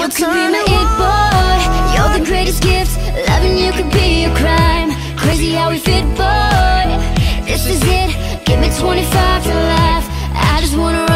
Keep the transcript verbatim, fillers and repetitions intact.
You could be my it boy, you're the greatest gift. Loving you could be a crime. Crazy how we fit, boy. This is it, give me twenty-five to life. I just wanna